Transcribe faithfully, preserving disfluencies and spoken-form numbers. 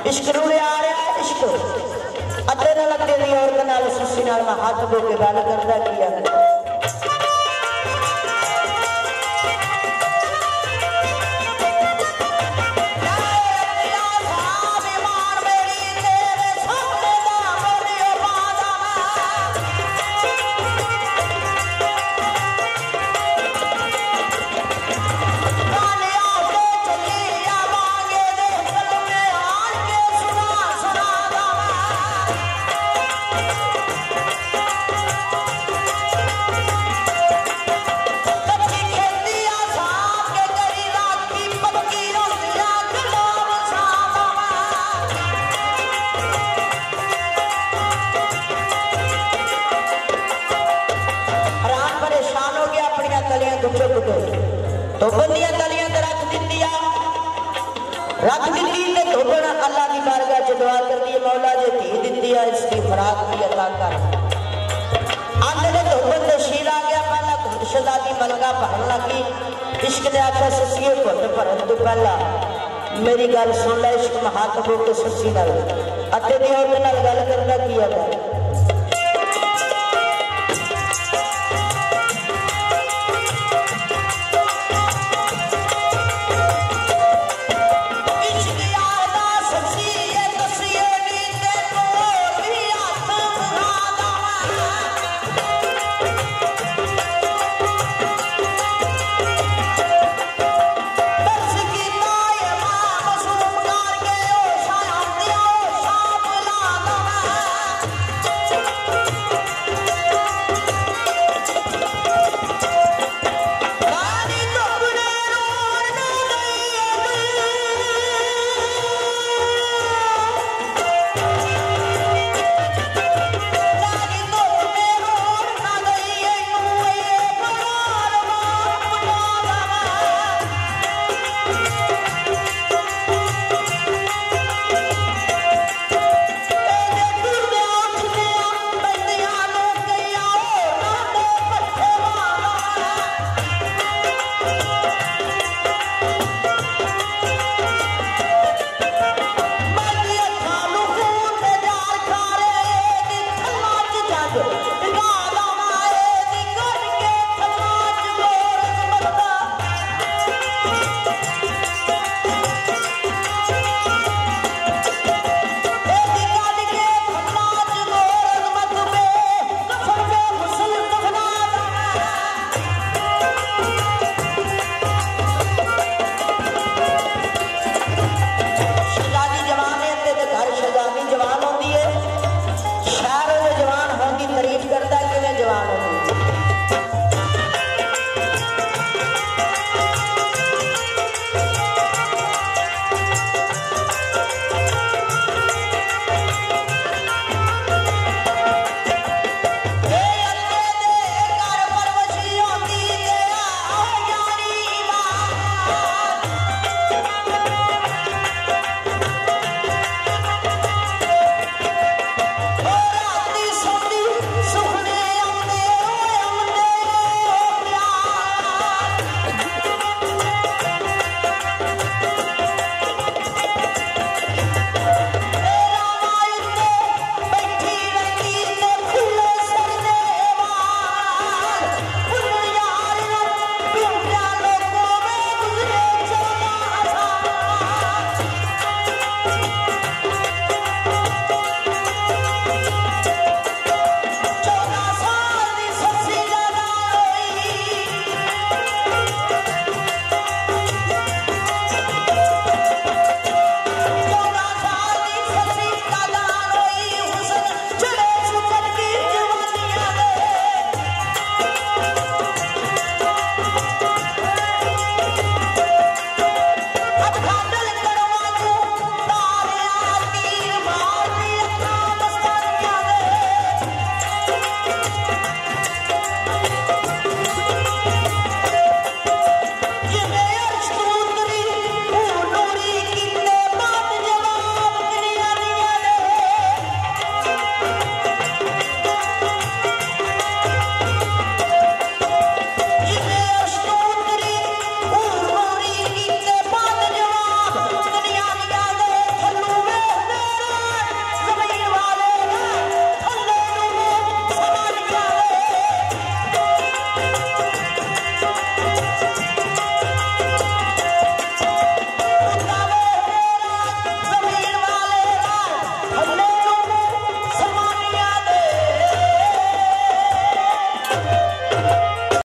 इश्क रूड़े आ रहा है इश्क अते न लगते दी औरत नाल सस्सी नाल मैं हाथ धो के गल करदा किया तो बंदियां तलियां रख दी रख दी धोबन अल्लाह की बारगाह च दुआ कर दी मौला जे धी दी इसकी खुराक भी अल्लाह कर अंदर ने धोबन से शीर आ गया पहला खुशदा की मलका भरन लगी इश्क ने आखा ससीए घुट भरन तो पहला मेरी गल सुन ले इश्क हाथ हो के ससी नाल अते दी औरत नाल गल करदा की है